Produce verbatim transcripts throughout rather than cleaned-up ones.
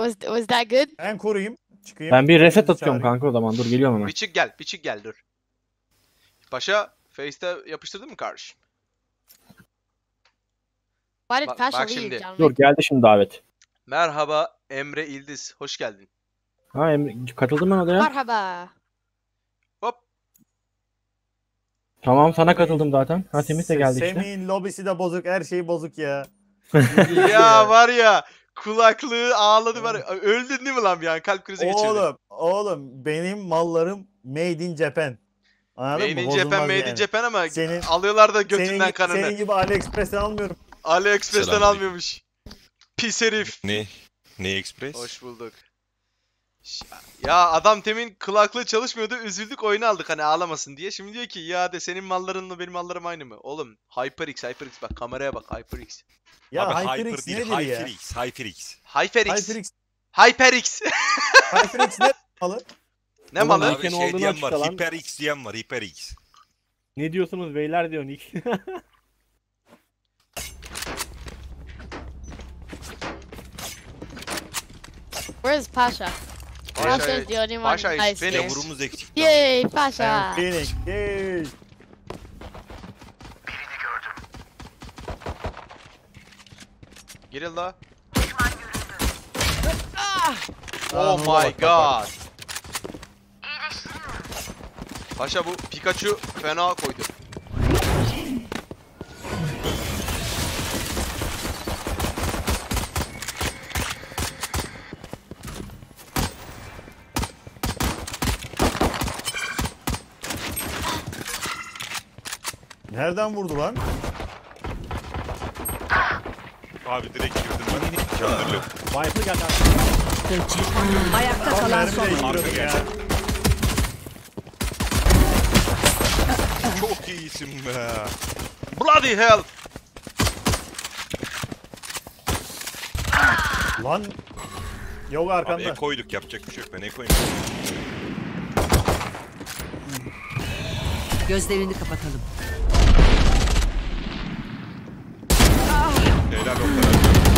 Was was that good? Ben koruyayım. Çıkayım. Ben bir reset Sizi atıyorum çağırayım. kanka o zaman. Dur geliyorum hemen. Bir çık gel, bir çık gel dur. Paşa Face'te yapıştırdın mı kardeşim? Why did Bak- Pasha bak leave, şimdi. John? Dur geldi şimdi davet. Merhaba Emre İldiz, hoş geldin. Ha Emre, katıldım ben odaya. Merhaba. Hop. Tamam sana katıldım zaten. Ha Semih de geldi işte. Semih'in lobisi de bozuk. Her şey bozuk ya. Ya var ya, kulaklığı ağladı var. ya. Öldün değil mi lan bir an? Kalp krizi geçirdin. Oğlum, oğlum benim mallarım made in Japan. Anladın Made mı? in Japan, Bozulmaz made in yani. Japan ama Senin- alıyorlar da götünden Senin, kanını. senin gibi AliExpress'ten almıyorum. AliExpress'ten Selamünaleyküm. almıyormuş. Pis herif. Ne? Ne Express? Hoş bulduk. Ş- Ya adam temin kulaklığı çalışmıyordu, üzüldük oyunu aldık hani ağlamasın diye. Şimdi diyor ki ya de senin mallarınla benim mallarım aynı mı? Oğlum HyperX, HyperX bak kameraya bak HyperX. Ya Abi HyperX Hyper değil, nedir ya? HyperX, HyperX. HyperX. HyperX, HyperX. HyperX ne malı? Ne Oğlum, malı? Nike'nin Abi şey olduğunu diyen var, açıkla lan. HyperX diyen var, HyperX. Ne diyorsunuz beyler diyor Nick. Where's Pasha? Pasha Pasha is- is the only one Pasha is nice Phoenix. here. Yavurumuz eksik. Yay, Pasha! Phoenix. Yay. Giril la. Ah! Oh Aa, my bak, bak, god. Paşa bu Pikachu fena koydu. Nereden vurdu lan? Abi direkt girdim ben. Canlarlı. Viper geldi abi. Ayakta Lan kalan mermi son oyuncu. değiştiriyorum ya. Çok iyisin be. Bloody hell. Lan. Yok Abi arkanda. e koyduk, yapacak bir şey yok. Ben e koyayım. Gözlerini kapatalım. Helal olsun.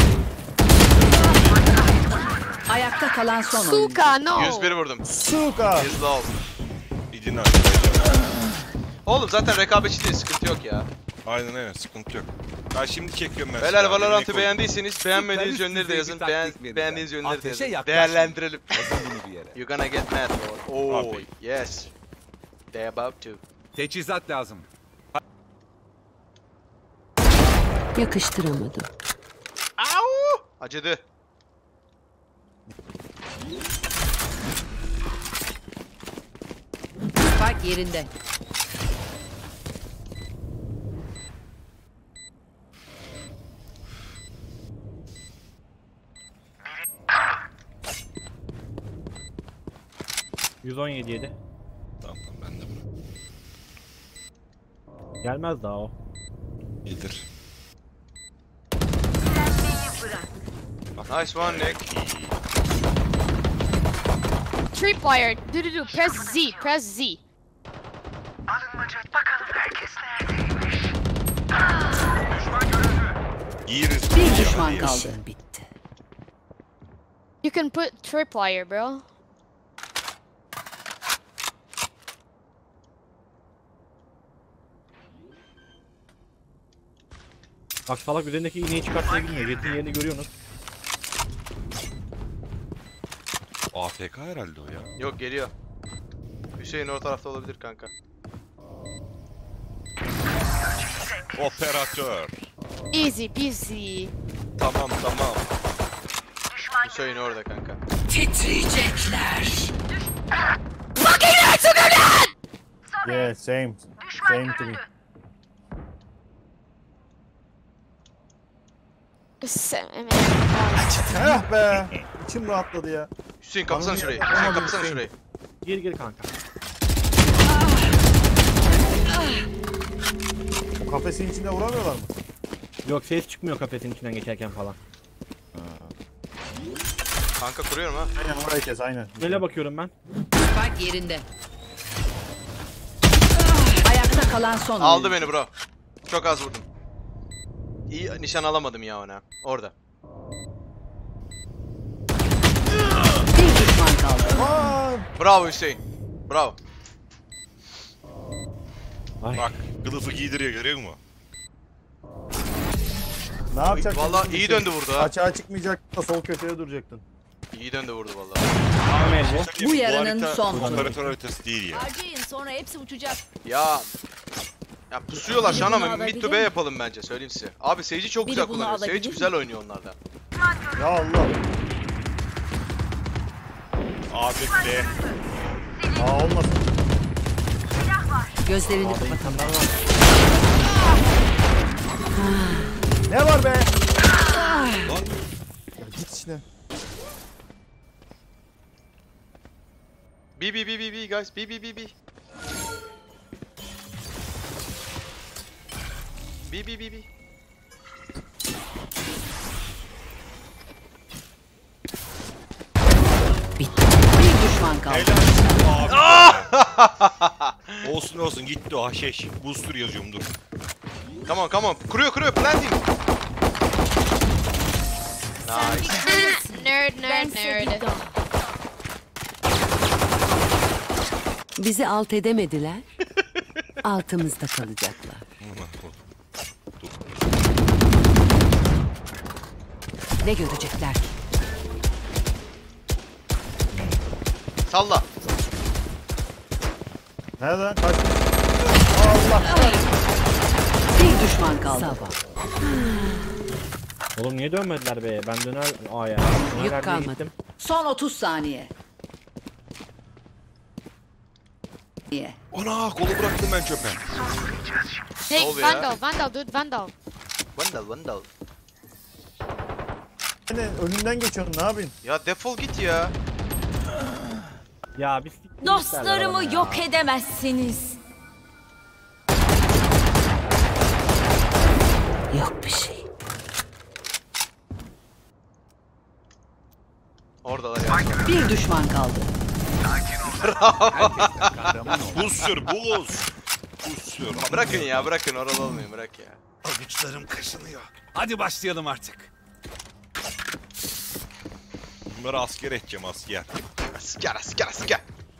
Ayakta kalan son oyuncu. Suka, no! yüz bir vurdum. Suka. His love. İdin arkadaşlar. Oğlum zaten rekabetçi değil, sıkıntı yok ya. Aynen aynen, sıkıntı yok. Ha şimdi çekiyorum ben. Beyler silahı. Valorant'ı Ne koydum? beğendiyseniz beğenmediğiniz Süper yönleri de üst yazın. düzey bir Beğen, taktik beğendiğiniz vereceğim. yönleri de Ateşe yazın. yaklaşın. Değerlendirelim. Yazın bunu bir yere. You're gonna get mad bro. Oh Abi. yes. They about to. Teçhizat lazım. Yakıştıramadım. Au! Acıdı. Spike yerinde. yüz on yedi yedi. Tamam tamam, ben de bunu. Gelmez daha o. Gelir. Nice one Nick. Tripwire! Do do do! Press Z! Press Z! Yeriz. Bir düşman kaldı. Bitti. You can put tripwire, bro. Bak salak üzerindeki iğneyi çıkartmaya bilmiyor. Jet'in yerini görüyorsunuz. A F K herhalde o ya. Yok geliyor. Hüseyin o tarafta olabilir kanka. Operatör. Easy peasy. Tamam tamam. Hüseyin orada kanka. Titriyecekler. Yeah, same. Same to me. Sen- Heh be. İçim rahatladı ya. Hüseyin kapasana Anladım. şurayı. Anladım, Hüseyin kapasana Hüseyin. şurayı. Gir gir kanka. O kafesin içinde vuramıyorlar mı? Yok ses çıkmıyor kafesin içinden geçerken falan. Kanka kuruyorum ha. Aynen orayı kes aynen. Böyle bakıyorum ben. Spike yerinde. Ayakta kalan son oyuncu. Aldı beni bro. Çok az vurdum. İyi nişan alamadım ya ona. Orada. düşman kaldı. Aa, Bravo Hüseyin. Bravo. Ay. Bak kılıfı giydiriyor görüyor musun? ne yapacaksın? Vallahi iyi döndü vurdu ha. Açığa çıkmayacaktın da sol köşeye duracaktın. İyi döndü vurdu vallahi. Tamam Ece. Bu yarının harita son operatör haritası değil ya. Harcayın sonra hepsi uçacak. Ya ya pusuyorlar şu an ama Bunu mid to alabilir B mi? yapalım bence söyleyeyim size. Abi Sage'i çok Biri güzel bunu kullanıyor. Sage alabilir mi? güzel oynuyor onlardan. Ya Allah. Abi be. Aa olmasın. Gözlerini kapatın. İnsanlar var. Ne var be? Lan Ya git işte. B B B B B guys. B B B B. B B B B. Bitti. Bir düşman kaldı. helal. Abi. Olsun olsun gitti o haşeş. Booster yazıyorum dur. Come on come on. Kuruyor kuruyor planting. Nice. Nerd, Ben nerd, size bir nerd. daha. Bizi alt edemediler. Altımızda kalacaklar. Ne görecekler ki? Salla. Nereden kaçtın? Allah. Bir düşman kaldı. Sabah. Oğlum niye dönmediler be? Ben döner A'ya. Döner Yük B'ye kalmadı. gittim. Son otuz saniye. Niye? Ana kolu bıraktım ben çöpe. Hey, oluyor ya? Vandal, Vandal, dude, Vandal. Vandal vandal. Hani önünden geçiyorsun, ne yapayım? Ya defol git ya. Ya biz siktir Dostlarımı yok edemezsiniz. Yok bir şey. Oradalar ya. Bir düşman kaldı. Booster buz. Booster. Bırakın ya bırakın oralı olmayın bırak ya. Avuçlarım kaşınıyor. Hadi başlayalım artık. Bunları asker edeceğim asker. Asker asker asker.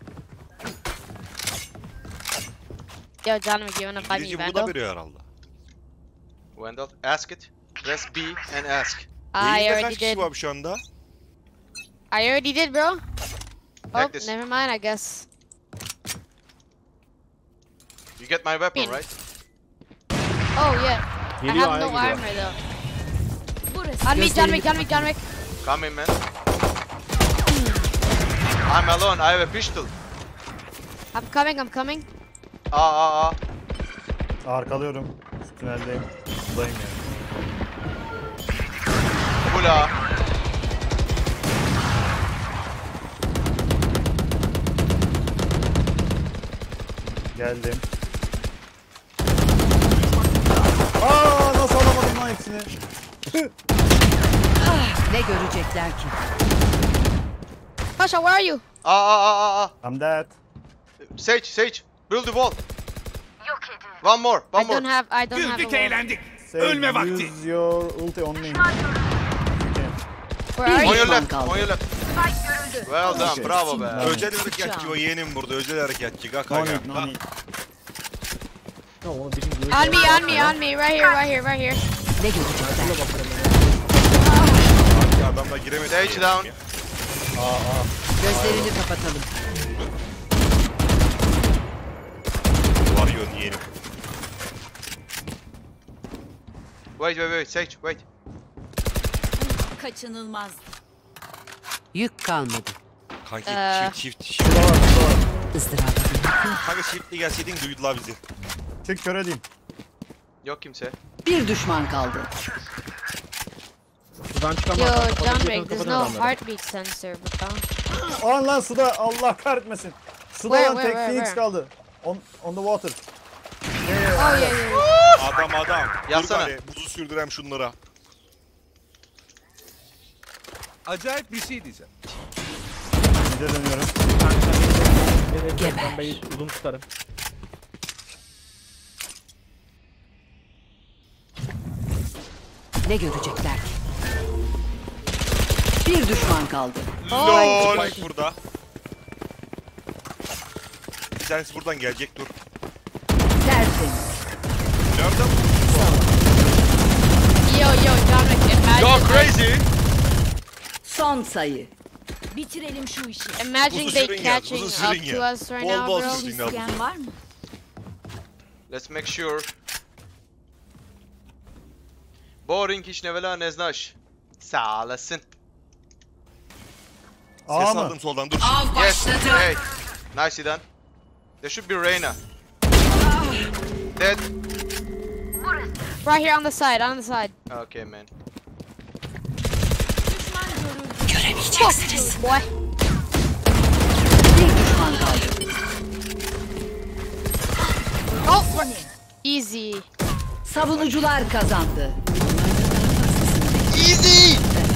Yo, John, we're giving up on İngilizce you, bunu da Vandal. veriyor herhalde. Vandal ask it. Press B and ask. I Beyinde already kaç kişi did. var şu anda? I already did, bro. Oh, Practice. never mind, I guess. You get my weapon Bin. right? Oh, yeah. I Geliyor, have no A'ya gidiyor. armor, though. Burası. On me, John Wick, John Wick, John Wick. Come in man. I'm alone. I have a pistol. I'm coming, I'm coming. Aa aa aa. Arkalıyorum. Tüneldeyim. Buradayım yani. Bula. Geldim. Aa nasıl alamadım lan hepsini? Ne görecekler ki? Pasha, where are you? Aa aa aa aa. I'm dead. Sage Sage. Build the wall. One more. One I don't more. have, I don't have a Güldük wall. eğlendik. Say, Ölme vakti. Use your ulti on me. Where are On you? your düşman left. kaldı. On your left. Well done. Okay. Bravo be. Özel harekatçı o yeğenim burada. Özel harekatçı. Kaka No ya. need, no need. Ya onu birini görüyor. On me, on me, on me. Right here, right here, right here. Ne görecekler? Ya adamla giremedi. Sage down. Gözlerini kapatalım. Varıyor yeğenim. Wait wait wait. Sage wait. Kaçınılmaz. Yük kalmadı. Kanki Ee. çift çift çift. Şurada var, şurada var. Izdırabı. Kanka çiftli gelseydin duydular bizi. Çık kör edeyim. Yok kimse. Bir düşman kaldı. Sudan çıkamaz. Yo, Kapatın, John kapatın Wick, there's no adamları. heartbeat sensor, bro. Aa lan suda, Allah kahretmesin. Suda Where, lan where, tek where, Phoenix where? kaldı. On, on the water. Oh, yeah, yeah. Adam adam. Yazsana. Dur bari buzu sürdürem şunlara. Acayip bir şey diyeceğim. Bir de dönüyorum. Evet, Geber. Ben B'yi uzun tutarım. Ne görecekler ki? Bir düşman kaldı. LOL. Spike burada. Bir tanesi buradan gelecek dur. Tertemiz. Nereden bu? Yo yo Dominic, imagine. Go like- crazy. Son sayı. Bitirelim şu işi. Imagine Uzun they sürün ya, catching uzun up sürün to ya. us right Bol now, bol bro. sürün. İsteyen var mı? Let's make sure. Boring hiç nevela neznaş. Sağ olasın. A Ses mı? aldım soldan dur. Yes. Hey. Nice Idan. There should be Reyna. Dead. Right here on the side, on the side. Okay man. Düşman görüldü. Boy. Bir düşman kaldı. Oh, easy. Savunucular kazandı. Easy.